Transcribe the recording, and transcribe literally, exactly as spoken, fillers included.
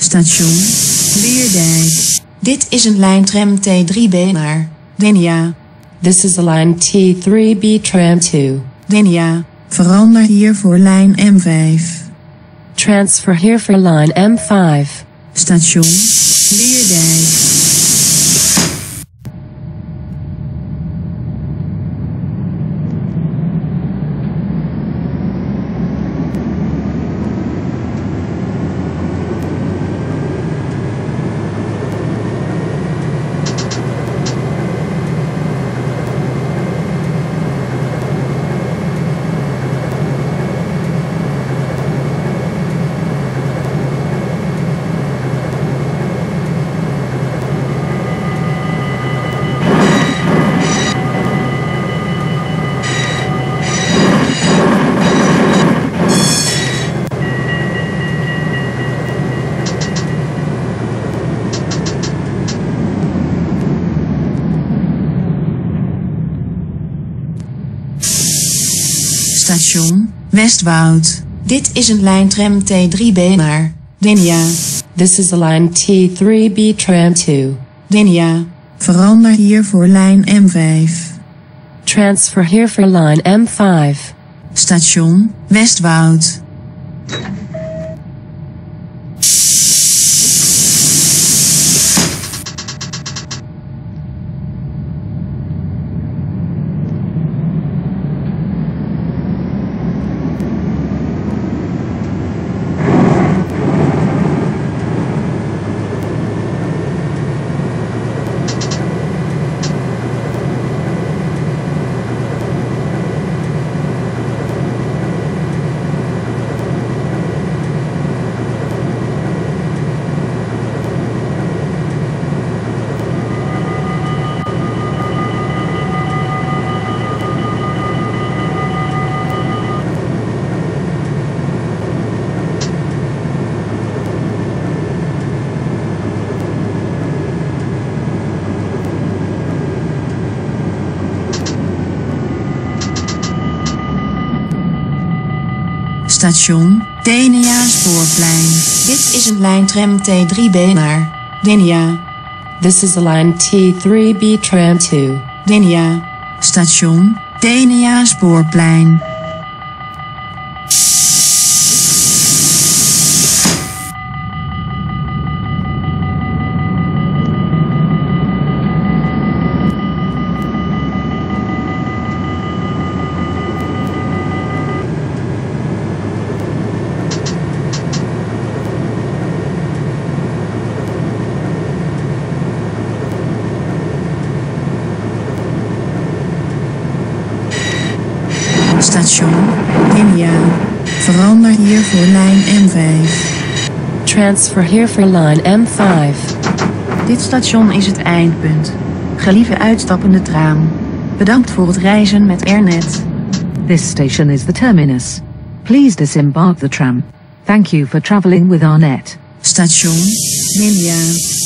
Station Leerdijk. Dit is een lijn tram T drie B naar Denia. This is a line T three B tram to Denia. Verander hier voor lijn M vijf. Transfer here for line M five. Station Leerdijk. Station Westwoud. Dit is een lijn tram T drie B naar Denia. This is a line T three B tram to Denia. Verander hier voor lijn M vijf. Transfer here for line M five. Station Westwoud. Station Denia Spoorplein. Dit is een lijn tram T drie B naar Denia. This is a line T three B tram to Denia. Station Denia Spoorplein. Station Denia. Verander hier voor lijn M vijf. Transfer here for line M five. Dit station is het eindpunt. Gelieve uitstappende tram. Bedankt voor het reizen met Airnet. This station is the terminus. Please disembark the tram. Thank you for traveling with our net. Station Denia.